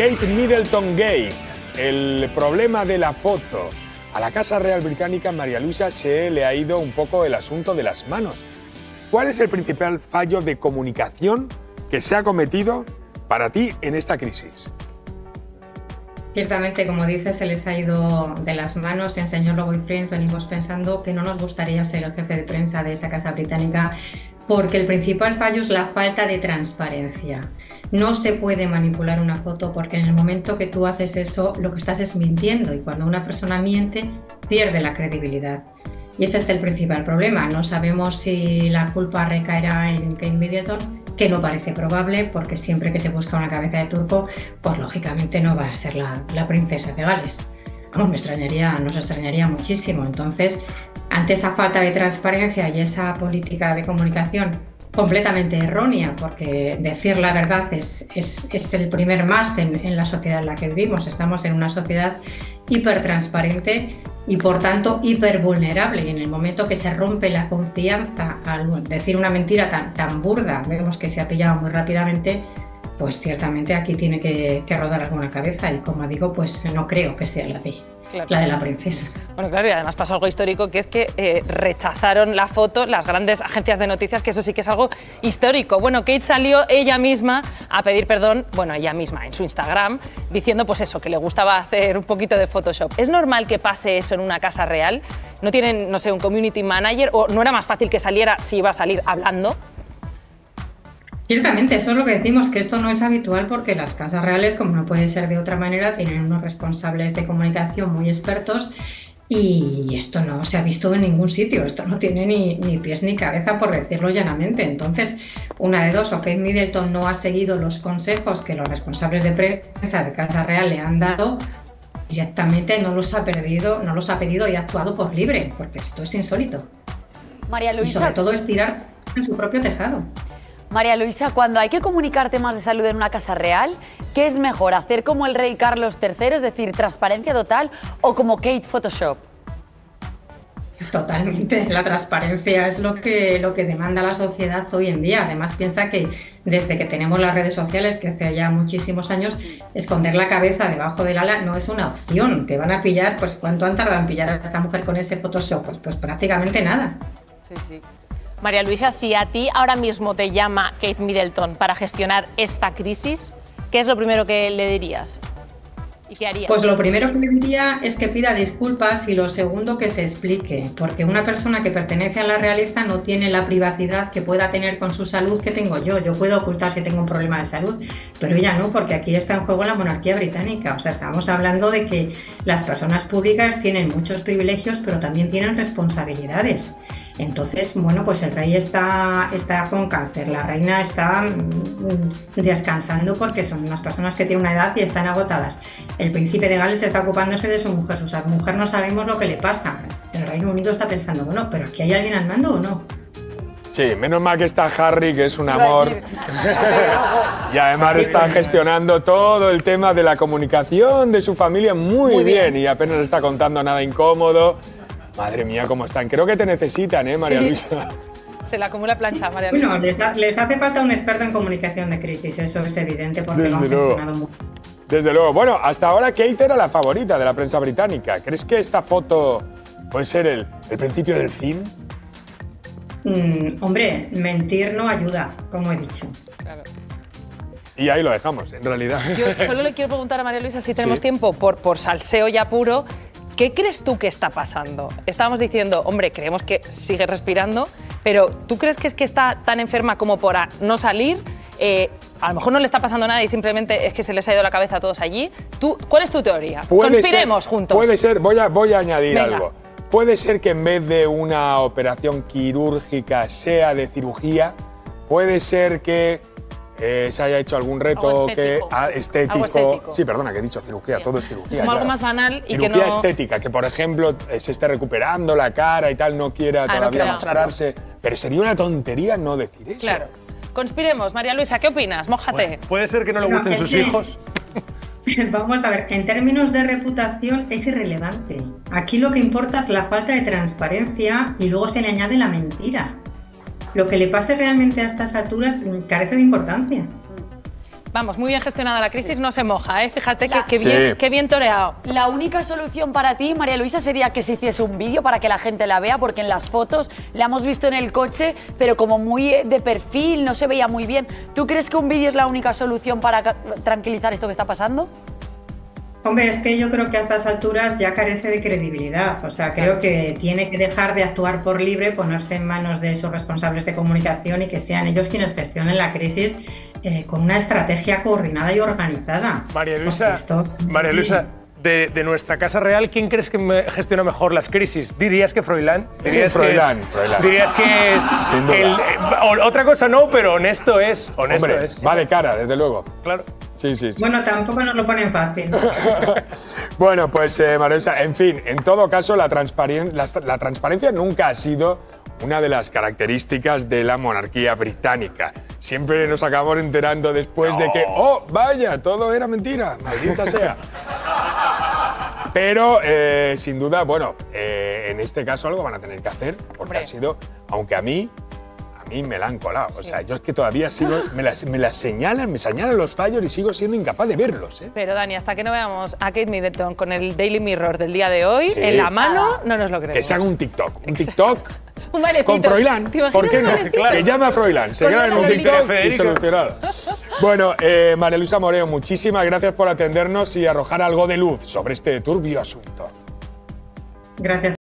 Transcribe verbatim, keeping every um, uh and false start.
Kate Middleton Gate, el problema de la foto. A la Casa Real Británica, María Luisa, se le ha ido un poco el asunto de las manos. ¿Cuál es el principal fallo de comunicación que se ha cometido para ti en esta crisis? Ciertamente, como dices, se les ha ido de las manos. En Señor Lobo y Friends venimos pensando que no nos gustaría ser el jefe de prensa de esa casa británica, porque el principal fallo es la falta de transparencia. No se puede manipular una foto porque en el momento que tú haces eso, lo que estás es mintiendo, y cuando una persona miente, pierde la credibilidad. Y ese es el principal problema. No sabemos si la culpa recaerá en Kate Middleton, que no parece probable, porque siempre que se busca una cabeza de turco, pues lógicamente no va a ser la, la princesa de Gales. Vamos, me extrañaría, nos extrañaría muchísimo. Entonces, ante esa falta de transparencia y esa política de comunicación completamente errónea, porque decir la verdad es, es, es el primer must en, en la sociedad en la que vivimos. Estamos en una sociedad hipertransparente y por tanto hipervulnerable, y en el momento que se rompe la confianza al decir una mentira tan, tan burda, vemos que se ha pillado muy rápidamente, pues ciertamente aquí tiene que, que rodar alguna cabeza, y como digo, pues no creo que sea la de, claro. la de la princesa. Bueno, claro, y además pasó algo histórico, que es que eh, rechazaron la foto las grandes agencias de noticias, que eso sí que es algo histórico. Bueno, Kate salió ella misma a pedir perdón, bueno, ella misma en su Instagram, diciendo pues eso, que le gustaba hacer un poquito de Photoshop. ¿Es normal que pase eso en una casa real? ¿No tienen, no sé, un community manager? ¿O no era más fácil que saliera si iba a salir hablando? Ciertamente, eso es lo que decimos, que esto no es habitual, porque las casas reales, como no puede ser de otra manera, tienen unos responsables de comunicación muy expertos, y esto no se ha visto en ningún sitio, esto no tiene ni, ni pies ni cabeza, por decirlo llanamente. Entonces, una de dos, o Kate Middleton no ha seguido los consejos que los responsables de prensa de Casa Real le han dado, directamente no los ha perdido, no los ha pedido y ha actuado por libre, porque esto es insólito. María Luisa, y sobre todo es tirar en su propio tejado. María Luisa, cuando hay que comunicar temas de salud en una casa real, ¿qué es mejor, hacer como el rey Carlos tercero, es decir, transparencia total, o como Kate Photoshop? Totalmente, la transparencia es lo que, lo que demanda la sociedad hoy en día. Además, piensa que desde que tenemos las redes sociales, que hace ya muchísimos años, esconder la cabeza debajo del ala no es una opción. Te van a pillar, pues ¿cuánto han tardado en pillar a esta mujer con ese Photoshop? Pues, pues prácticamente nada. Sí, sí. María Luisa, si a ti ahora mismo te llama Kate Middleton para gestionar esta crisis, ¿qué es lo primero que le dirías? ¿Y qué harías? Pues lo primero que le diría es que pida disculpas, y lo segundo, que se explique, porque una persona que pertenece a la realeza no tiene la privacidad que pueda tener con su salud que tengo yo. Yo puedo ocultar si tengo un problema de salud, pero ella no, porque aquí está en juego la monarquía británica. O sea, estamos hablando de que las personas públicas tienen muchos privilegios, pero también tienen responsabilidades. Entonces, bueno, pues el rey está, está con cáncer, la reina está mm, descansando porque son unas personas que tienen una edad y están agotadas. El príncipe de Gales está ocupándose de su mujer, su mujer no sabemos lo que le pasa. El Reino Unido está pensando, bueno, ¿pero aquí hay alguien al mando o no? Sí, menos mal que está Harry, que es un amor. Y además está gestionando todo el tema de la comunicación de su familia muy, muy bien. bien, y apenas está contando nada incómodo. Madre mía, cómo están. Creo que te necesitan, ¿eh, María sí. Luisa? Se la acumula plancha, María Luisa. Bueno, les, ha, les hace falta un experto en comunicación de crisis, eso es evidente, porque Desde lo han gestionado luego. mucho. Desde luego. Bueno, hasta ahora Kate era la favorita de la prensa británica. ¿Crees que esta foto puede ser el, el principio del fin? Mm, hombre, mentir no ayuda, como he dicho. Claro. Y ahí lo dejamos, en realidad. Yo solo le quiero preguntar a María Luisa, si tenemos sí. tiempo, por, por salseo ya puro, ¿qué crees tú que está pasando? Estábamos diciendo, hombre, creemos que sigue respirando, pero ¿tú crees que es que está tan enferma como para no salir? Eh, a lo mejor no le está pasando nada y simplemente es que se les ha ido la cabeza a todos allí. ¿Tú, ¿Cuál es tu teoría? Puede Conspiremos ser, juntos. Puede ser, voy a, voy a añadir Venga. algo. Puede ser que en vez de una operación quirúrgica sea de cirugía. Puede ser que eh, se haya hecho algún reto algo estético. que ah, estético. Algo estético. Sí, perdona, que he dicho cirugía, Bien. todo es cirugía. Como claro. algo más banal y cirugía que no... estética, que por ejemplo se esté recuperando la cara y tal, no quiera Ah, todavía no mostrarse. Pero sería una tontería no decir eso. Claro. Conspiremos. María Luisa, ¿qué opinas? Mójate. Bueno, ¿puede ser que no le gusten no, sus que... hijos? Vamos a ver, en términos de reputación es irrelevante. Aquí lo que importa es la falta de transparencia y luego se le añade la mentira. Lo que le pase realmente a estas alturas carece de importancia. Vamos, muy bien gestionada la crisis, sí. no se moja, ¿eh? Fíjate que, La... que, bien, sí. que bien toreado. La única solución para ti, María Luisa, sería que se hiciese un vídeo para que la gente la vea, porque en las fotos la hemos visto en el coche, pero como muy de perfil, no se veía muy bien. ¿Tú crees que un vídeo es la única solución para tranquilizar esto que está pasando? Hombre, es que yo creo que a estas alturas ya carece de credibilidad. O sea, creo que tiene que dejar de actuar por libre, ponerse en manos de sus responsables de comunicación y que sean ellos quienes gestionen la crisis eh, con una estrategia coordinada y organizada. María Luisa, esto, María Luisa de, de nuestra Casa Real, ¿quién crees que me gestiona mejor las crisis? ¿Dirías que Froilán? ¿Dirías Froilán, que es, Froilán. ¿Dirías que es Sin duda. El, eh, otra cosa no, pero honesto es. Honesto Hombre, es. va de cara, desde luego. Claro. Sí, sí, sí. Bueno, tampoco nos lo ponen fácil. Bueno, pues eh, María Luisa, en fin, en todo caso, la, transparen la, la transparencia nunca ha sido una de las características de la monarquía británica. Siempre nos acabamos enterando después no. de que, oh, vaya, todo era mentira, maldita sea. Pero, eh, sin duda, bueno, eh, en este caso algo van a tener que hacer, porque Hombre. ha sido, aunque a mí, a mí me la han colado. Sí. O sea, yo es que todavía sigo, me las, me las señalan, me señalan los fallos y sigo siendo incapaz de verlos, ¿eh? Pero, Dani, hasta que no veamos a Kate Middleton con el Daily Mirror del día de hoy sí. en la mano, no nos lo creemos. Que se haga un TikTok, un TikTok un bailecito. con Froilán. ¿Por qué no? Claro. Que llame a Froilán, se queda en un TikTok y solucionado. Bueno, eh, María Luisa Moreo, muchísimas gracias por atendernos y arrojar algo de luz sobre este turbio asunto. Gracias.